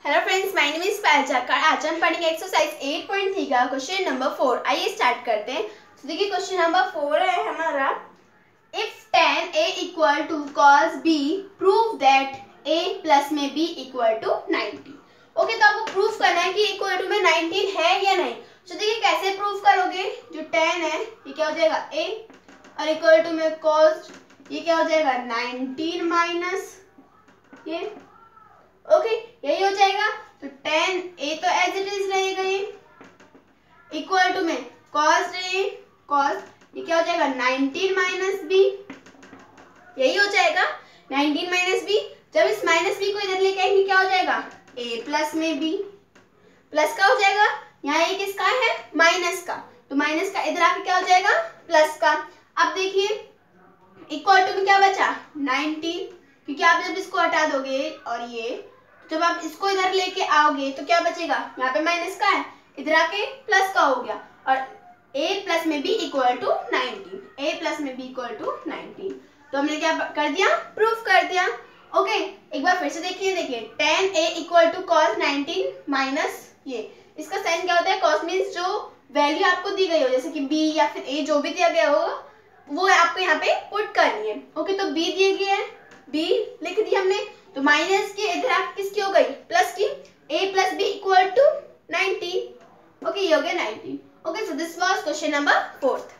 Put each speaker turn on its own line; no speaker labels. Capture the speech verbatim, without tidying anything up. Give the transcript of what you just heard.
Hello friends, my name is Payalja. आज हम पढ़ेंगे एक्सरसाइज एट पॉइंट थ्री का क्वेश्चन नंबर फोर। आइए स्टार्ट करते हैं। तो देखिए क्वेश्चन नंबर फोर है हमारा, if tan A equal to cos B prove that A plus में B equal to ninety. Okay, तो आपको प्रूफ करना है कि इक्वल टू में नाइनटीन है या नहीं। तो देखिए कैसे प्रूफ करोगे। जो टेन है ये क्या हो जाएगा ए, और इक्वल टू में कॉस ये क्या हो जाएगा नाइनटीन माइनस ये। ओके okay, यही हो जाएगा। तो टेन ए तो एज इट इज रहेगा, ये इक्वल टू में कॉस रहे कॉस ये क्या हो जाएगा नाइनटीन माइनस बी, यही हो जाएगा नाइनटीन माइनस बी। जब इस माइनस बी को इधर लेके आएंगे क्या हो जाएगा ए प्लस में बी, प्लस का हो जाएगा। यहाँ ए किसका है माइनस का, तो माइनस का इधर आके क्या हो जाएगा प्लस का। अब देखिए इक्वल टू में क्या बचा नाइनटीन, क्योंकि आप जब इसको हटा दोगे और ये जब आप इसको इधर लेके आओगे तो क्या बचेगा, यहाँ पे माइनस का है इधर आके प्लस का हो गया, और a प्लस में b equal to ninety, a plus में b इक्वल टू नाइनटीन। तो हमने क्या कर दिया प्रूफ कर दिया। ओके एक बार फिर से देखिए देखिए tan a equal to cos ninety minus ये, इसका साइन क्या होता है कॉस मीन्स जो वैल्यू आपको दी गई हो, जैसे कि b या फिर a जो भी दिया गया होगा वो आपको यहाँ पे पुट करनी है। ओके तो b दिए गए है, b लिख दी हमने, तो माइनस की इधर आप किसकी हो गई प्लस की, a plus B equal to ninety. Okay ये हो गया ninety. Okay so this was question number fourth.